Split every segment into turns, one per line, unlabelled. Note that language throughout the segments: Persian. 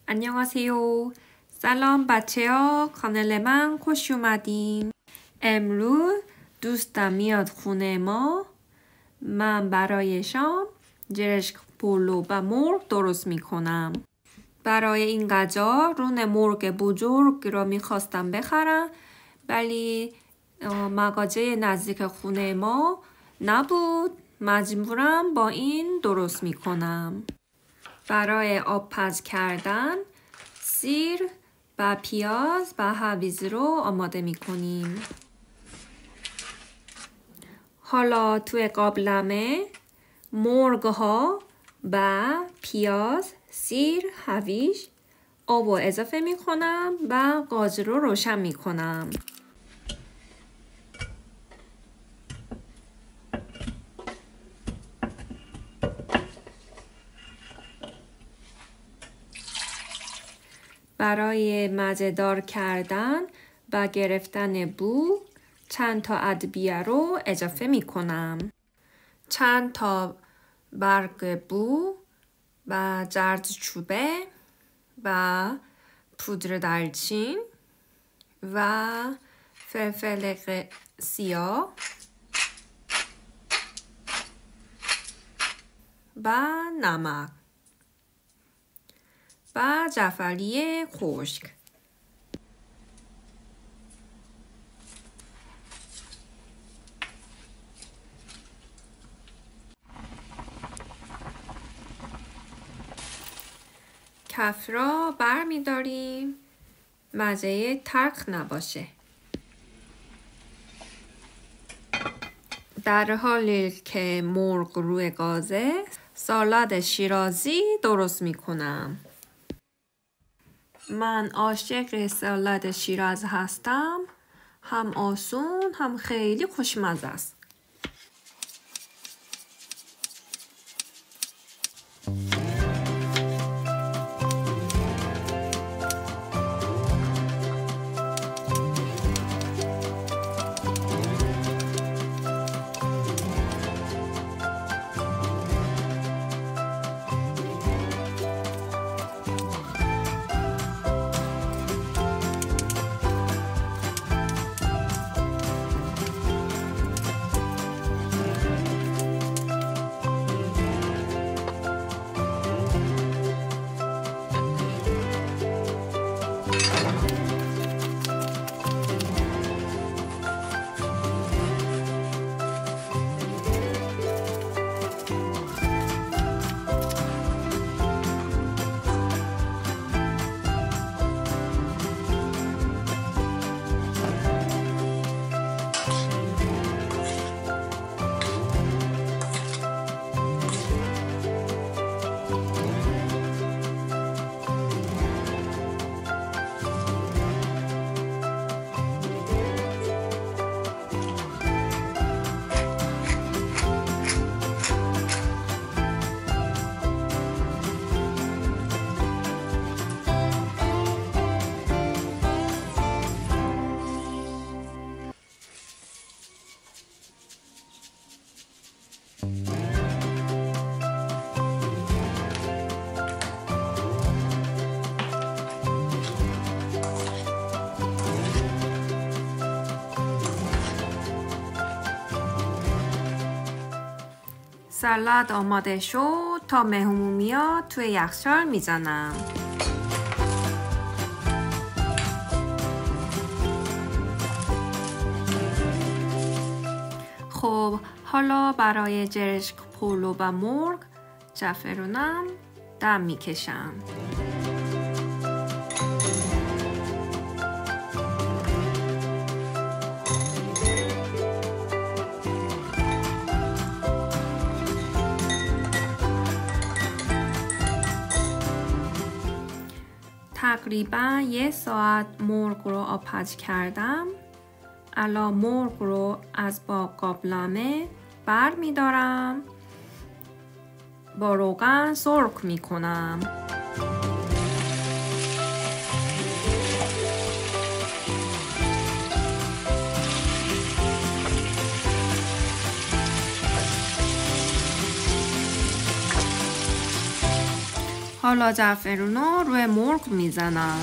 안녕하세요. سلام بچه ها، کانال من خوش اومدین. امروز دوستم میاد خونه ما. من برای شام جرشک پلو و مرغ درست میکنم. برای این غذا رون مرغ بزرگ را میخواستم بخرم، ولی مغازه نزدیک خونه ما نبود. مجبورم با این درست میکنم. برای آب پز کردن سیر و پیاز و هویج رو آماده میکنیم. حالا توی قابلمه مرغ ها و پیاز، سیر، هویج، آب رو اضافه میکنم و گاز رو روشن میکنم. برای مزه‌دار کردن و گرفتن بو چند تا ادویه رو اضافه می کنم. چند تا برگ بو و زردچوبه و پودر دارچین و فلفل سیاه و نمک و جعفری خشک. کف را بر می داریم مزه تلخ نباشه. در حالی که مرغ روی گازه سالاد شیرازی درست می کنم. من عاشق سالاد شیراز هستم. هم آسون هم خیلی خوشمزه است. سالاد آماده شد. تا مهمون میاد توی یخچال میزنم. خب حالا برای جرشک پلو و مرغ زعفرونم دم میکشم. تقریبا 1 ساعت مرغ رو آب پز کردم. الان مرغ رو از قابلمه بر می دارم. با روغن سرخ می کنم. حالا زعفرون رو روی مرغ میزنم.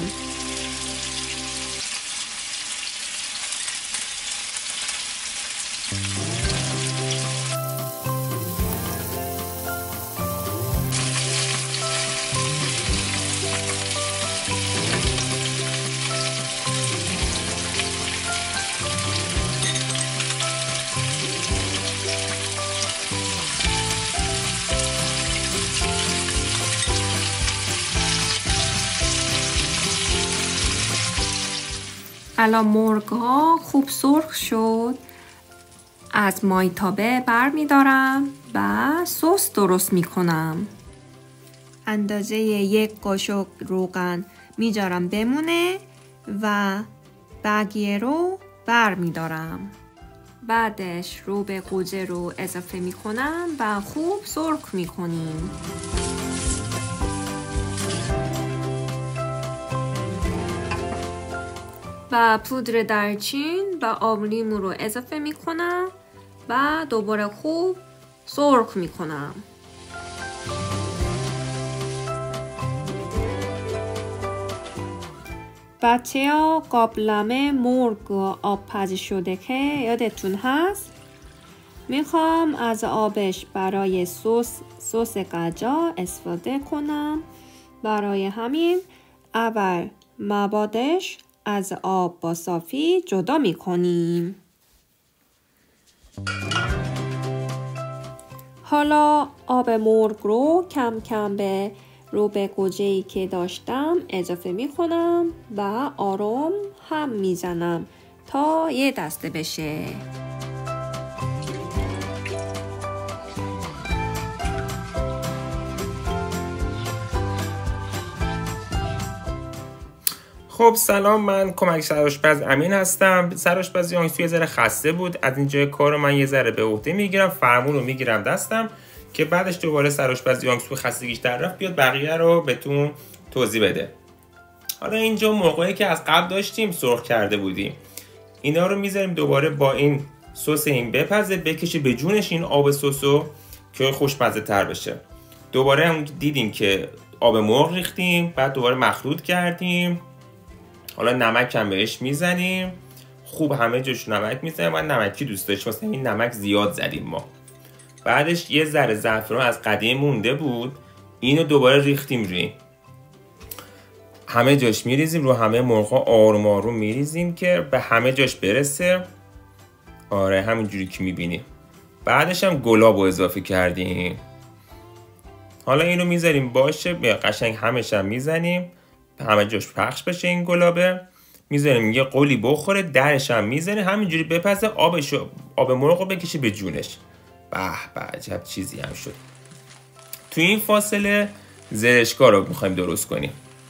الان مرغ ها خوب سرخ شد. از مایتابه بر می دارم و سس درست می کنم. اندازه 1 قاشق روغن می جارم بمونه و بقیه رو بر می دارم. بعدش روب گوجه رو اضافه می کنم و خوب سرخ می کنیم. و پودر دارچین و آب لیمو رو اضافه می کنم و دوباره خوب سرخ می کنم. بچه ها قابلمه مرغ آب پزی شده که یادتون هست. میخوام از آبش برای سس قجا استفاده کنم. برای همین اول موادش از آب با صافی جدا می کنیم. حالا آب مرغ رو کم کم به روب گوجه‌ای که داشتم اضافه می کنم و آروم هم می زنم تا یه دسته بشه.
خب سلام، من کمک سرآشپز امین هستم. سرآشپز یانگسو یه ذره خسته بود. از اینجای کار رو من یه ذره به عهده میگیرم، فرمون رو میگیرم دستم که بعدش دوباره سرآشپز یانگسو خستگیش در رفت بیاد بقیه رو بهتون توضیح بده. حالا اینجا مرغایی که از قبل داشتیم سرخ کرده بودیم، اینا رو میذاریم دوباره با این سس این بپزه، بکشه به جونش این آب سسو که خوشمزه تر بشه. دوباره هم دیدیم که آب مرغ ریختیم، بعد دوباره مخلوط کردیم. حالا نمک هم بهش میزنیم، خوب همه جاش نمک میزنیم. من نمکی دوست داشتم، مثلا این نمک زیاد زدیم ما. بعدش یه ذره زعفران از قدیم مونده بود، اینو دوباره ریختیم روی همه جاش میریزیم، رو همه مرغا آروم آروم میریزیم که به همه جاش برسه. آره همینجوری که میبینیم. بعدش هم گلاب رو اضافه کردیم. حالا اینو میذاریم باشه، قشنگ همش هم میزنیم همه جاش پخش بشه. این گلابه میذاریم یه قلی بخوره، درش هم میذاریم همینجوری بپزه، آب مرغ رو بکشه به جونش. به عجب چیزی هم شد. تو این فاصله زرشکا رو میخوایم درست کنیم.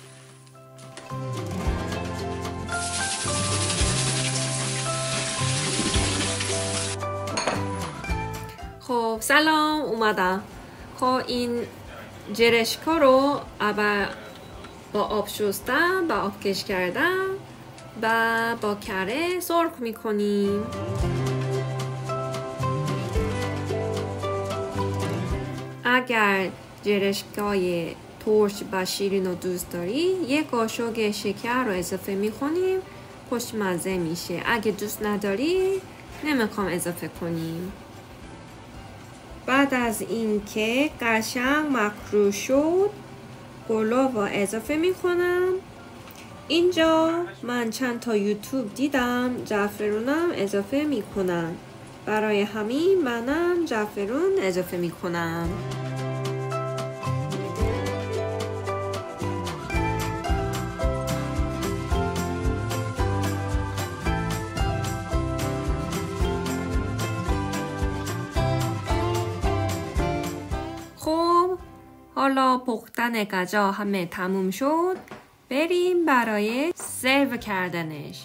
خب سلام، اومدم. خب این زرشکا رو اول با آب شستم و آب کش کردم و با کره سرخ میکنیم. اگر زرشکای ترش و شیرین رو دوست داری 1 قاشق شکر رو اضافه میکنیم، خوشمزه میشه. اگه دوست نداری نمیخوام اضافه کنیم. بعد از اینکه قشنگ مخروط شد گلاب رو اضافه میکنم. اینجا من چند تا یوتیوب دیدم زعفرونم اضافه میکنن، برای همین منم زعفرون اضافه میکنم. خب حالا پختن غذا همه تموم شد، بریم برای سرو کردنش.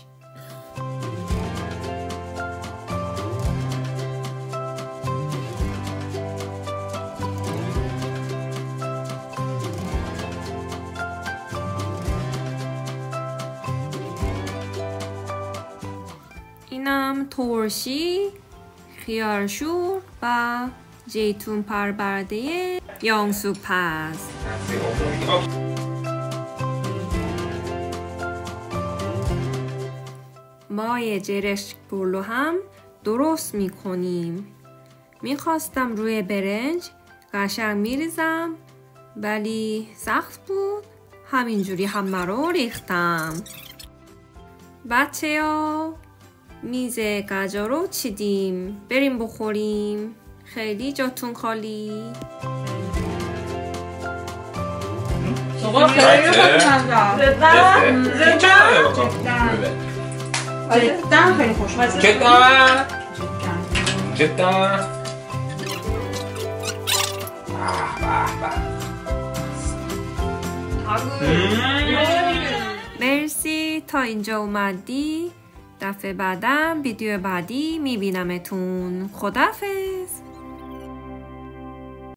اینم ترشی، خیارشور و زیتون پرورده یانگسو پز. مای جرشک پلو هم درست میکنیم. میخواستم روی برنج قشنگ میریزم ولی سخت بود، همینجوری همه رو ریختم. بچه ها میز گجا رو چیدیم، بریم بخوریم، خیلی جاتون خالی.
آقا خیلی خوشمزه. جدا خیلی خوشمزه.
جدا.
مرسی تا اینجا اومدی. دفعه بعدم ویدیو بعدی میبینمتون. خداحافظ.